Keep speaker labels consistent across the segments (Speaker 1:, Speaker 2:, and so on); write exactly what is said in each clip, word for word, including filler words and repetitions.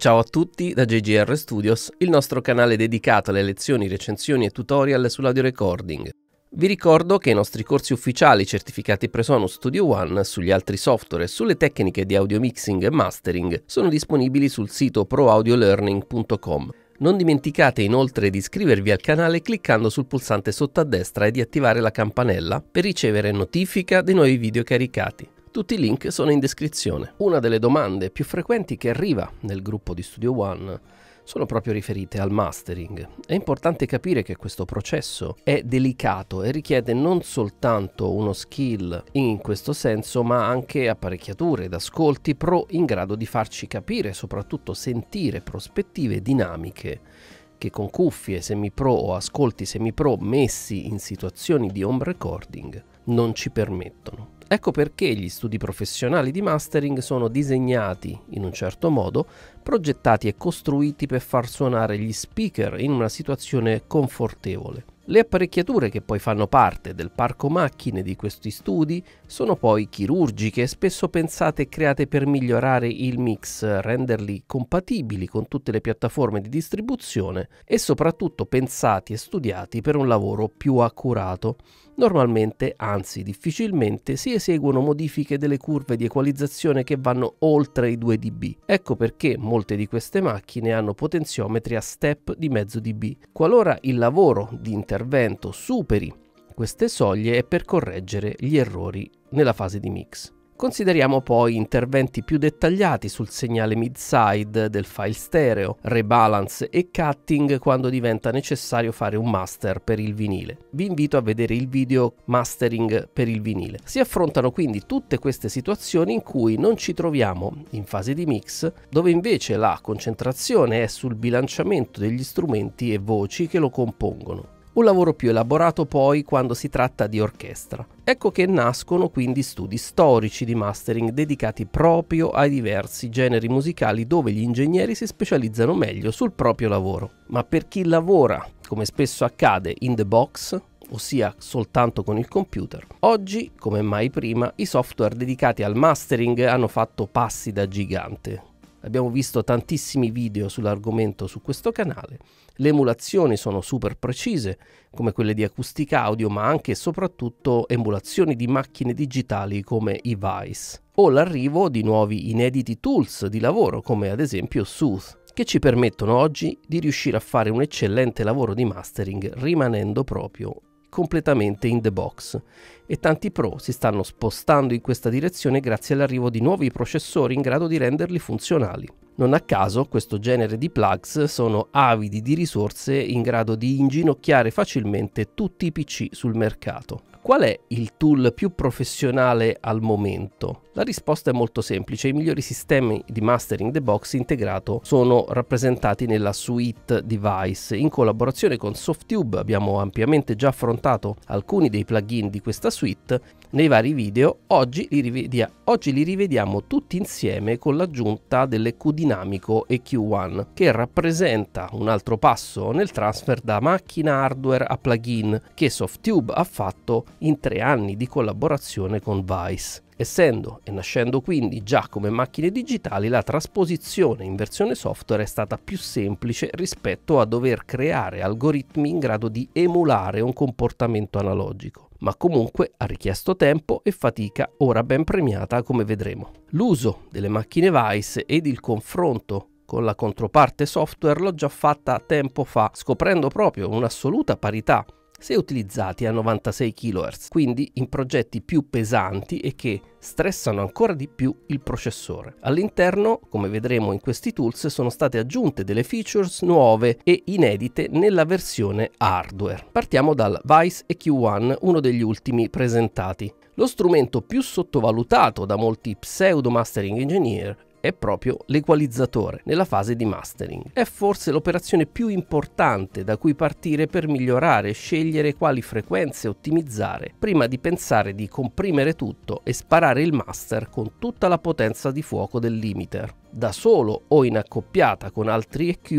Speaker 1: Ciao a tutti da J G R Studios, il nostro canale dedicato alle lezioni, recensioni e tutorial sull'audio recording. Vi ricordo che i nostri corsi ufficiali certificati Presonus Studio One sugli altri software e sulle tecniche di audio mixing e mastering sono disponibili sul sito pro audio learning punto com. Non dimenticate inoltre di iscrivervi al canale cliccando sul pulsante sotto a destra e di attivare la campanella per ricevere notifica dei nuovi video caricati. Tutti i link sono in descrizione. Una delle domande più frequenti che arriva nel gruppo di Studio One sono proprio riferite al mastering. È importante capire che questo processo è delicato e richiede non soltanto uno skill in questo senso, ma anche apparecchiature ed ascolti pro in grado di farci capire e soprattutto sentire prospettive dinamiche che con cuffie semi-pro o ascolti semi-pro messi in situazioni di home recording non ci permettono. Ecco perché gli studi professionali di mastering sono disegnati in un certo modo, progettati e costruiti per far suonare gli speaker in una situazione confortevole. Le apparecchiature che poi fanno parte del parco macchine di questi studi sono poi chirurgiche e spesso pensate e create per migliorare il mix, renderli compatibili con tutte le piattaforme di distribuzione e soprattutto pensati e studiati per un lavoro più accurato. Normalmente, anzi difficilmente, si eseguono modifiche delle curve di equalizzazione che vanno oltre i due decibel. Ecco perché molte di queste macchine hanno potenziometri a step di mezzo decibel. Qualora il lavoro di intervento superi queste soglie è per correggere gli errori nella fase di mix. Consideriamo poi interventi più dettagliati sul segnale mid-side del file stereo, rebalance e cutting quando diventa necessario fare un master per il vinile. Vi invito a vedere il video mastering per il vinile. Si affrontano quindi tutte queste situazioni in cui non ci troviamo in fase di mix, dove invece la concentrazione è sul bilanciamento degli strumenti e voci che lo compongono. Un lavoro più elaborato poi quando si tratta di orchestra. Ecco che nascono quindi studi storici di mastering dedicati proprio ai diversi generi musicali dove gli ingegneri si specializzano meglio sul proprio lavoro. Ma per chi lavora, come spesso accade, in the box, ossia soltanto con il computer, oggi, come mai prima, i software dedicati al mastering hanno fatto passi da gigante. Abbiamo visto tantissimi video sull'argomento su questo canale. Le emulazioni sono super precise, come quelle di Acustica Audio, ma anche e soprattutto emulazioni di macchine digitali come i Vice, o l'arrivo di nuovi inediti tools di lavoro come ad esempio Sooth, che ci permettono oggi di riuscire a fare un eccellente lavoro di mastering rimanendo proprio completamente in the box, e tanti pro si stanno spostando in questa direzione grazie all'arrivo di nuovi processori in grado di renderli funzionali. Non a caso questo genere di plugs sono avidi di risorse in grado di inginocchiare facilmente tutti i P C sul mercato. Qual è il tool più professionale al momento? La risposta è molto semplice: i migliori sistemi di mastering the box integrato sono rappresentati nella suite Device. In collaborazione con Softube abbiamo ampiamente già affrontato alcuni dei plugin di questa suite nei vari video. Oggi li, rivedia- oggi li rivediamo tutti insieme con l'aggiunta dell'E Q Dinamico E Q uno, che rappresenta un altro passo nel transfer da macchina hardware a plugin che Softube ha fatto in tre anni di collaborazione con Vice. Essendo e nascendo quindi già come macchine digitali, la trasposizione in versione software è stata più semplice rispetto a dover creare algoritmi in grado di emulare un comportamento analogico. Ma comunque ha richiesto tempo e fatica, ora ben premiata come vedremo. L'uso delle macchine Vice ed il confronto con la controparte software l'ho già fatta tempo fa, scoprendo proprio un'assoluta parità se utilizzati a novantasei chilohertz, quindi in progetti più pesanti e che stressano ancora di più il processore. All'interno, come vedremo in questi tools, sono state aggiunte delle features nuove e inedite nella versione hardware. Partiamo dal Vice E Q uno, uno degli ultimi presentati. Lo strumento più sottovalutato da molti pseudo mastering engineer è proprio l'equalizzatore nella fase di mastering. È forse l'operazione più importante da cui partire per migliorare e scegliere quali frequenze ottimizzare prima di pensare di comprimere tutto e sparare il master con tutta la potenza di fuoco del limiter, da solo o in accoppiata con altri E Q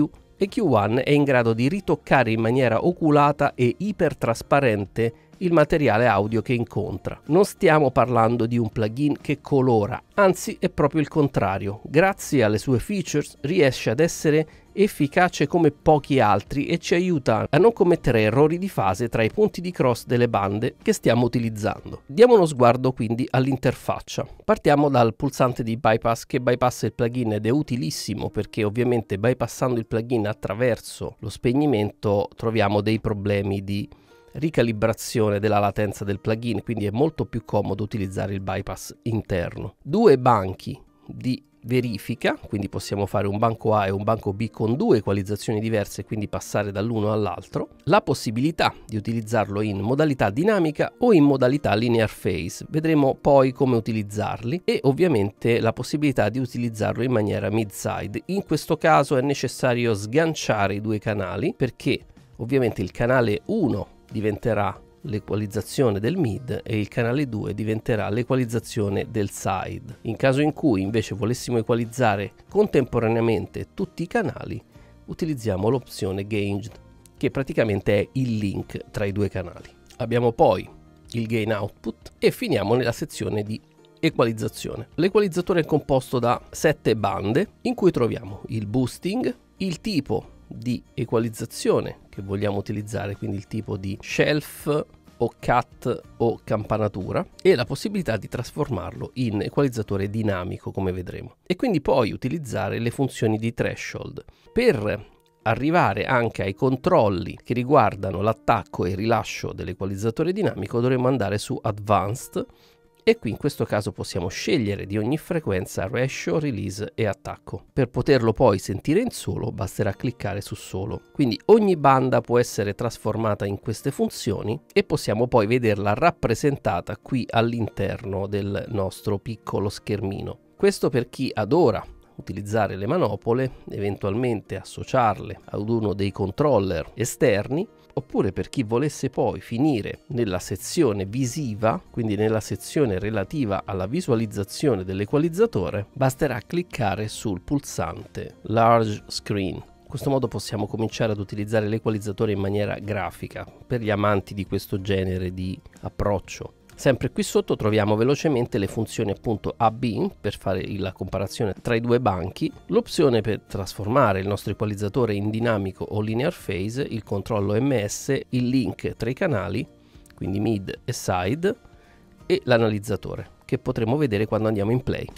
Speaker 1: E Q uno è in grado di ritoccare in maniera oculata e ipertrasparente il materiale audio che incontra. Non stiamo parlando di un plugin che colora, anzi è proprio il contrario. Grazie alle sue features riesce ad essere efficace come pochi altri e ci aiuta a non commettere errori di fase tra i punti di cross delle bande che stiamo utilizzando. Diamo uno sguardo quindi all'interfaccia. Partiamo dal pulsante di bypass che bypassa il plugin ed è utilissimo perché ovviamente bypassando il plugin attraverso lo spegnimento troviamo dei problemi di ricalibrazione della latenza del plugin, quindi è molto più comodo utilizzare il bypass interno. Due banchi di verifica, quindi possiamo fare un banco A e un banco B con due equalizzazioni diverse, quindi passare dall'uno all'altro. La possibilità di utilizzarlo in modalità dinamica o in modalità linear phase, vedremo poi come utilizzarli, e ovviamente la possibilità di utilizzarlo in maniera mid-side. In questo caso è necessario sganciare i due canali perché ovviamente il canale uno diventerà l'equalizzazione del mid e il canale due diventerà l'equalizzazione del side. In caso in cui invece volessimo equalizzare contemporaneamente tutti i canali, utilizziamo l'opzione gauged, che praticamente è il link tra i due canali. Abbiamo poi il gain output e finiamo nella sezione di equalizzazione. L'equalizzatore è composto da sette bande in cui troviamo il boosting, il tipo di equalizzazione che vogliamo utilizzare, quindi il tipo di shelf o cut o campanatura, e la possibilità di trasformarlo in equalizzatore dinamico come vedremo, e quindi poi utilizzare le funzioni di threshold. Per arrivare anche ai controlli che riguardano l'attacco e il rilascio dell'equalizzatore dinamico dovremo andare su advanced e qui in questo caso possiamo scegliere di ogni frequenza ratio, release e attacco. Per poterlo poi sentire in solo basterà cliccare su solo. Quindi ogni banda può essere trasformata in queste funzioni e possiamo poi vederla rappresentata qui all'interno del nostro piccolo schermino. Questo per chi adora utilizzare le manopole, eventualmente associarle ad uno dei controller esterni, oppure per chi volesse poi finire nella sezione visiva, quindi nella sezione relativa alla visualizzazione dell'equalizzatore, basterà cliccare sul pulsante Large Screen. In questo modo possiamo cominciare ad utilizzare l'equalizzatore in maniera grafica per gli amanti di questo genere di approccio. Sempre qui sotto troviamo velocemente le funzioni appunto A B per fare la comparazione tra i due banchi, l'opzione per trasformare il nostro equalizzatore in dinamico o linear phase, il controllo M S, il link tra i canali, quindi mid e side, e l'analizzatore che potremo vedere quando andiamo in play.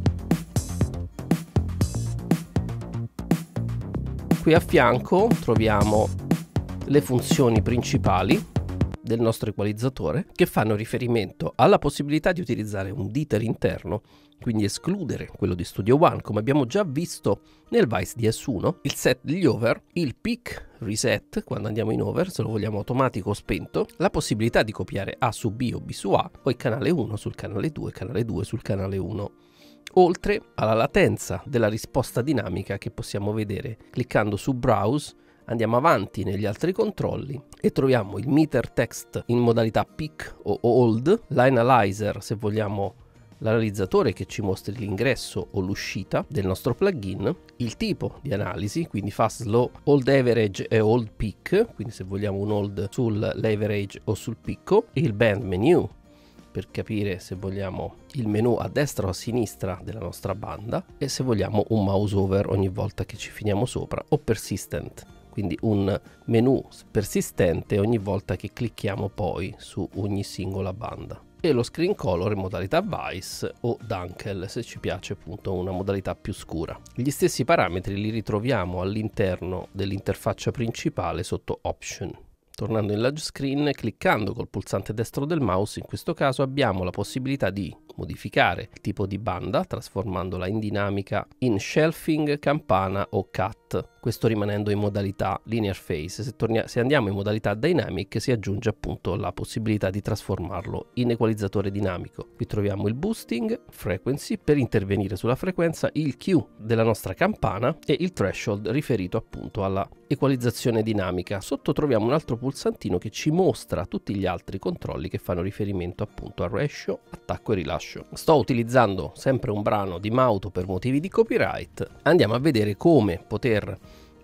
Speaker 1: Qui a fianco troviamo le funzioni principali del nostro equalizzatore che fanno riferimento alla possibilità di utilizzare un Dither interno, quindi escludere quello di Studio One come abbiamo già visto nel Vice D S uno, il set degli over, il peak reset quando andiamo in over se lo vogliamo automatico o spento, la possibilità di copiare A su B o B su A, poi canale uno sul canale due, canale due sul canale uno, oltre alla latenza della risposta dinamica che possiamo vedere cliccando su Browse. Andiamo avanti negli altri controlli e troviamo il meter text in modalità peak o hold, l'analyzer se vogliamo l'analizzatore che ci mostri l'ingresso o l'uscita del nostro plugin, il tipo di analisi, quindi fast, slow, hold average e hold peak, quindi se vogliamo un hold sull'average o sul picco, il band menu per capire se vogliamo il menu a destra o a sinistra della nostra banda e se vogliamo un mouse over ogni volta che ci finiamo sopra, o persistent, quindi un menu persistente ogni volta che clicchiamo poi su ogni singola banda, e lo screen color in modalità Vice o Dunkel se ci piace appunto una modalità più scura. Gli stessi parametri li ritroviamo all'interno dell'interfaccia principale sotto Option. Tornando in large screen, cliccando col pulsante destro del mouse, in questo caso abbiamo la possibilità di modificare il tipo di banda trasformandola in dinamica, in shelving, campana o cut, questo rimanendo in modalità linear phase. Se, se andiamo in modalità dynamic si aggiunge appunto la possibilità di trasformarlo in equalizzatore dinamico. Qui troviamo il boosting, frequency per intervenire sulla frequenza, il Q della nostra campana e il threshold riferito appunto alla equalizzazione dinamica. Sotto troviamo un altro pulsantino che ci mostra tutti gli altri controlli che fanno riferimento appunto a ratio, attacco e rilascio. Sto utilizzando sempre un brano di Mauto per motivi di copyright. Andiamo a vedere come poter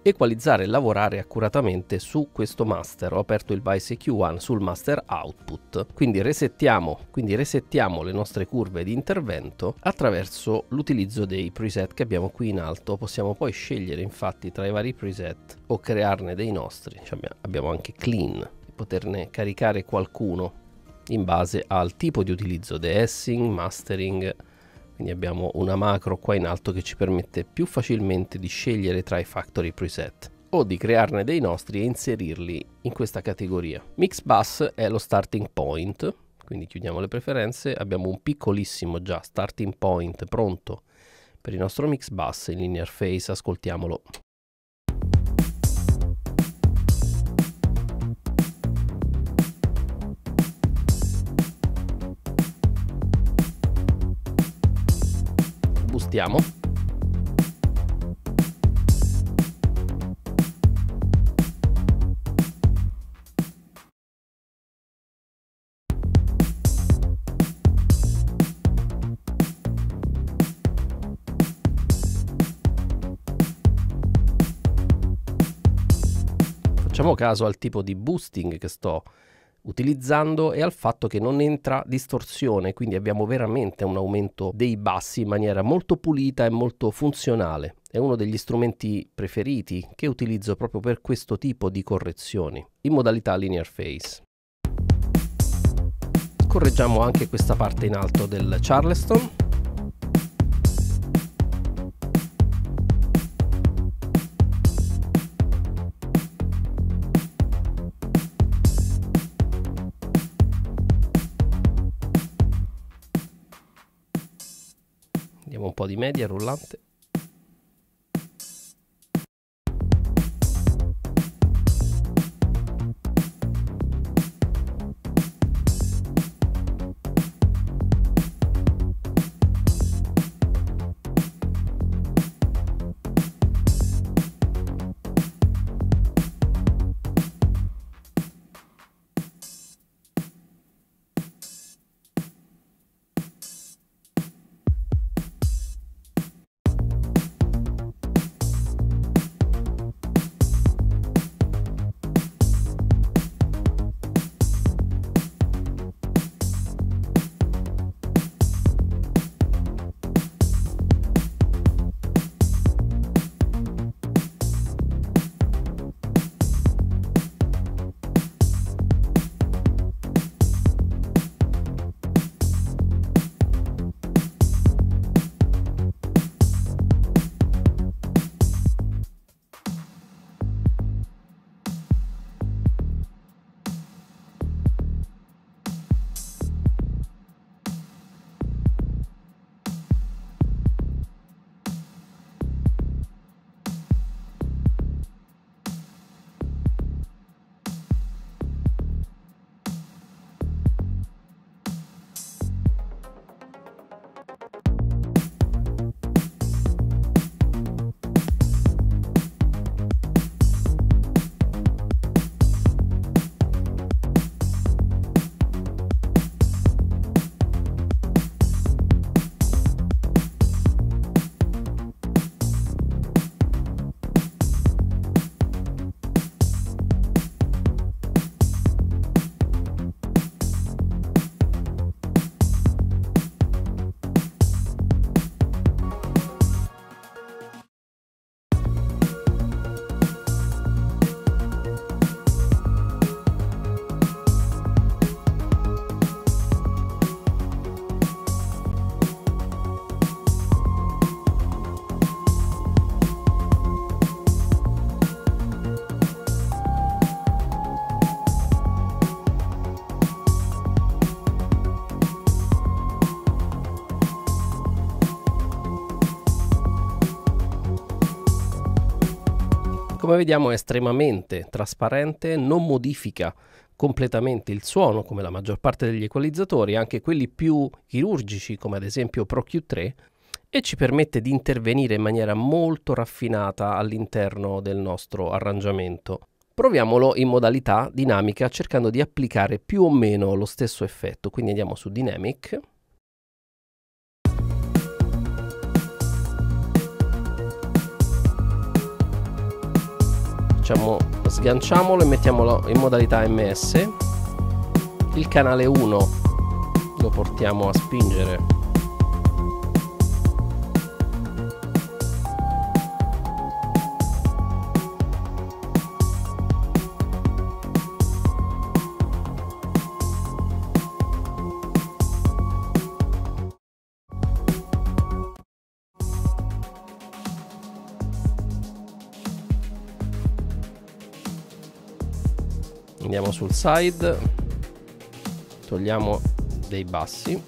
Speaker 1: equalizzare e lavorare accuratamente su questo master. Ho aperto il Vice E Q uno sul master output, quindi resettiamo, quindi resettiamo le nostre curve di intervento attraverso l'utilizzo dei preset che abbiamo qui in alto. Possiamo poi scegliere infatti tra i vari preset o crearne dei nostri, cioè abbiamo anche clean, poterne caricare qualcuno in base al tipo di utilizzo, de-essing, mastering. Quindi abbiamo una macro qua in alto che ci permette più facilmente di scegliere tra i factory preset o di crearne dei nostri e inserirli in questa categoria. Mix bus è lo starting point, quindi chiudiamo le preferenze, abbiamo un piccolissimo già starting point pronto per il nostro mix bus in linear phase, ascoltiamolo. Boostiamo. Facciamo caso al tipo di boosting che sto utilizzando e al fatto che non entra distorsione, quindi abbiamo veramente un aumento dei bassi in maniera molto pulita e molto funzionale. È uno degli strumenti preferiti che utilizzo proprio per questo tipo di correzioni in modalità linear phase. Correggiamo anche questa parte in alto del Charleston. Diamo un po' di media rullante. Come vediamo è estremamente trasparente, non modifica completamente il suono come la maggior parte degli equalizzatori, anche quelli più chirurgici come ad esempio Pro Q tre, e ci permette di intervenire in maniera molto raffinata all'interno del nostro arrangiamento. Proviamolo in modalità dinamica cercando di applicare più o meno lo stesso effetto, quindi andiamo su Dynamic. facciamo, sganciamolo e mettiamolo in modalità M S. Il canale uno lo portiamo a spingere andiamo sul side, togliamo dei bassi,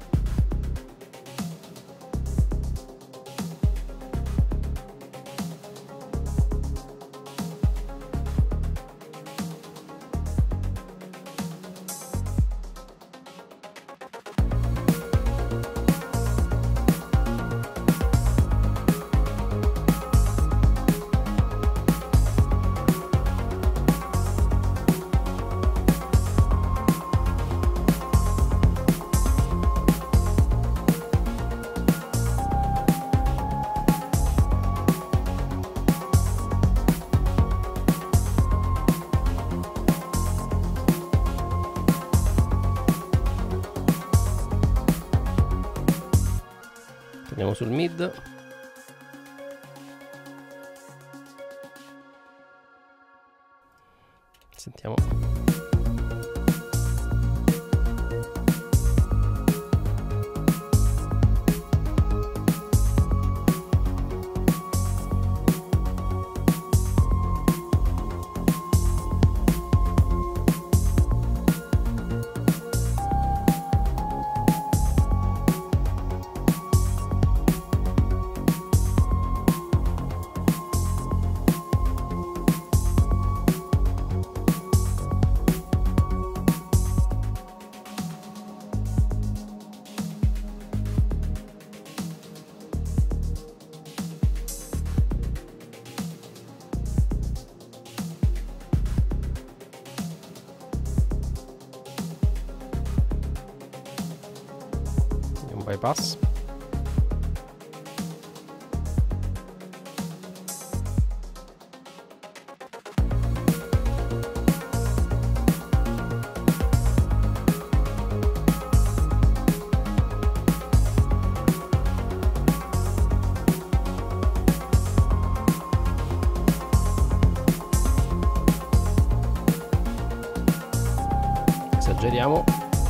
Speaker 1: andiamo sul mid, sentiamo. Bypass. Esageriamo.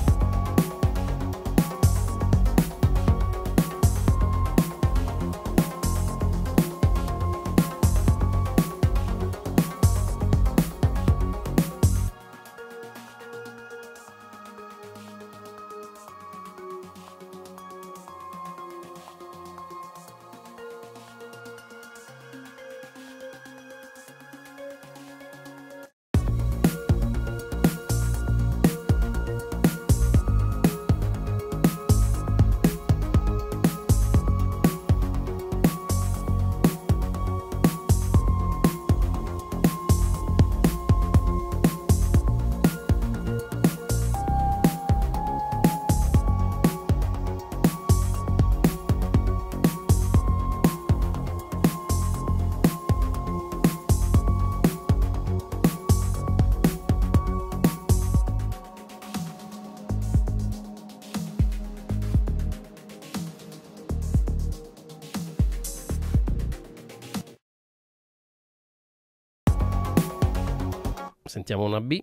Speaker 1: Sentiamo una B.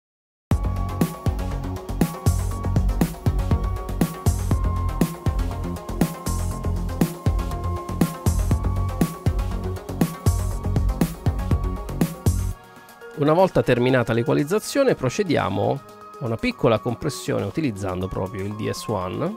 Speaker 1: Una volta terminata l'equalizzazione procediamo a una piccola compressione utilizzando proprio il D S uno.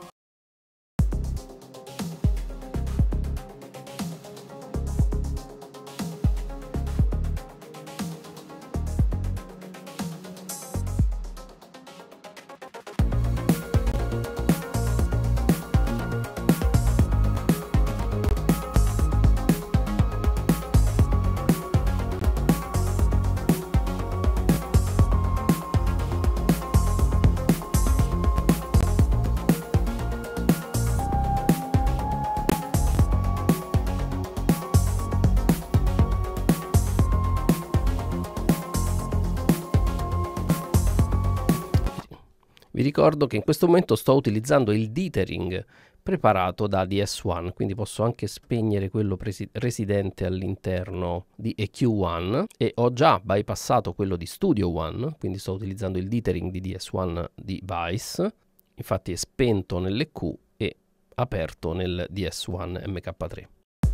Speaker 1: Vi ricordo che in questo momento sto utilizzando il dithering preparato da D S uno, quindi posso anche spegnere quello residente all'interno di E Q uno e ho già bypassato quello di Studio One, quindi sto utilizzando il dithering di D S uno di Vice, infatti è spento nell'E Q e aperto nel D S uno M K tre.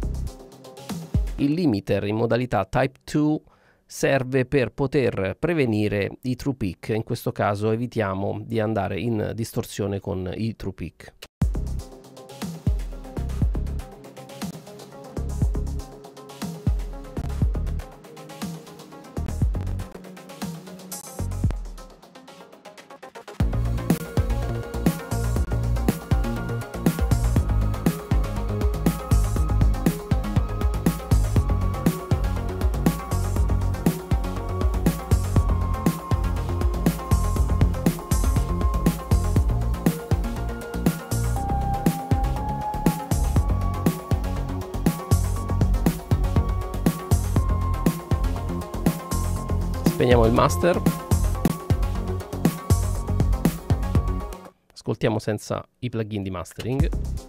Speaker 1: Il limiter in modalità Type due serve per poter prevenire i true peak, in questo caso evitiamo di andare in distorsione con i true peak. Spegniamo il master, ascoltiamo senza i plugin di mastering.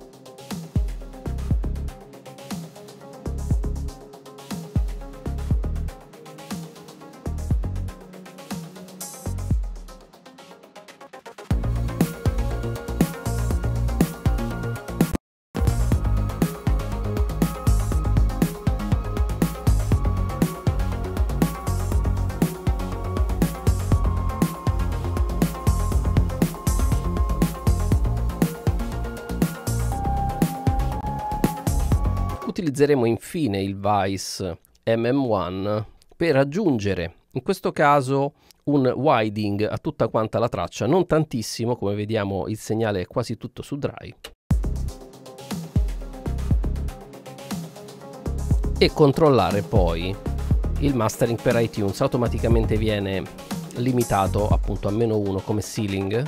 Speaker 1: Utilizzeremo infine il Vice M M uno per aggiungere, in questo caso, un widing a tutta quanta la traccia, non tantissimo, come vediamo il segnale è quasi tutto su dry, e controllare poi il mastering per iTunes. Automaticamente viene limitato appunto a meno uno come ceiling.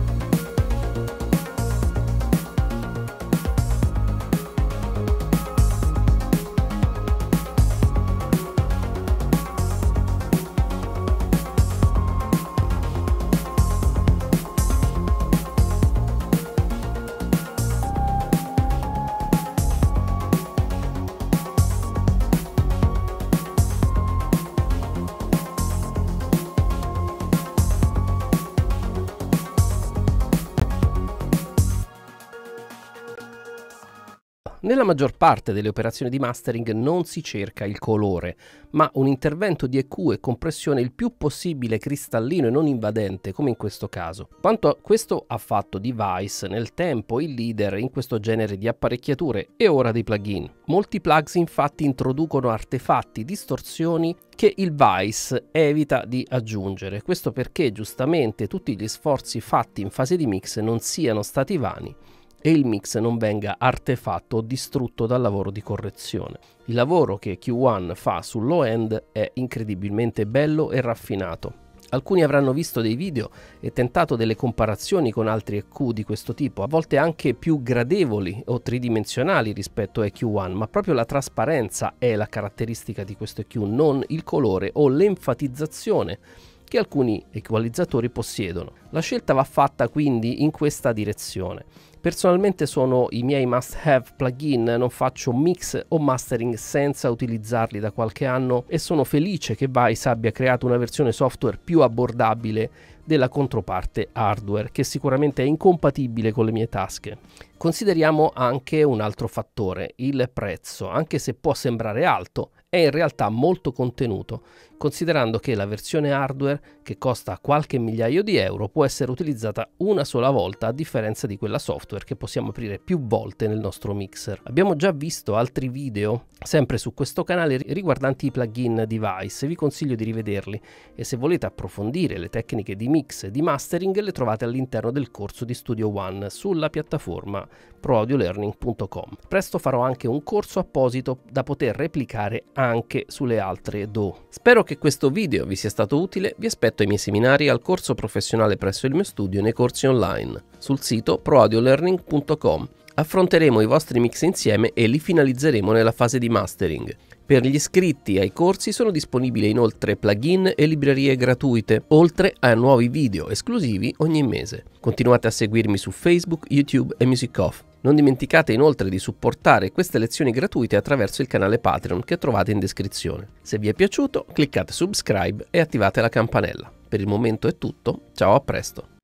Speaker 1: Nella maggior parte delle operazioni di mastering non si cerca il colore, ma un intervento di E Q e compressione il più possibile cristallino e non invadente, come in questo caso. Quanto questo ha fatto di Vice nel tempo il leader in questo genere di apparecchiature e ora dei plugin. Molti plugs infatti introducono artefatti, distorsioni che il Vice evita di aggiungere. Questo perché giustamente tutti gli sforzi fatti in fase di mix non siano stati vani e il mix non venga artefatto o distrutto dal lavoro di correzione. Il lavoro che Q uno fa sul low end è incredibilmente bello e raffinato. Alcuni avranno visto dei video e tentato delle comparazioni con altri E Q di questo tipo, a volte anche più gradevoli o tridimensionali rispetto a E Q uno, ma proprio la trasparenza è la caratteristica di questo E Q, non il colore o l'enfatizzazione che alcuni equalizzatori possiedono. La scelta va fatta quindi in questa direzione. Personalmente sono i miei must have plugin, non faccio mix o mastering senza utilizzarli da qualche anno e sono felice che Vice abbia creato una versione software più abbordabile della controparte hardware, che sicuramente è incompatibile con le mie tasche. Consideriamo anche un altro fattore, il prezzo. Anche se può sembrare alto, è in realtà molto contenuto, considerando che la versione hardware, che costa qualche migliaio di euro, può essere utilizzata una sola volta, a differenza di quella software che possiamo aprire più volte nel nostro mixer. Abbiamo già visto altri video, sempre su questo canale, riguardanti i plugin di Vice, vi consiglio di rivederli, e se volete approfondire le tecniche di mix e di mastering le trovate all'interno del corso di Studio One sulla piattaforma pro audio learning punto com. Presto farò anche un corso apposito da poter replicare anche sulle altre D A W. Spero che questo video vi sia stato utile. Vi aspetto ai miei seminari, al corso professionale presso il mio studio e nei corsi online sul sito pro audio learning punto com. Affronteremo i vostri mix insieme e li finalizzeremo nella fase di mastering. Per gli iscritti ai corsi sono disponibili inoltre plugin e librerie gratuite, oltre a nuovi video esclusivi ogni mese. Continuate a seguirmi su Facebook, YouTube e MusicOff. Non dimenticate inoltre di supportare queste lezioni gratuite attraverso il canale Patreon che trovate in descrizione. Se vi è piaciuto, cliccate subscribe e attivate la campanella. Per il momento è tutto, ciao, a presto!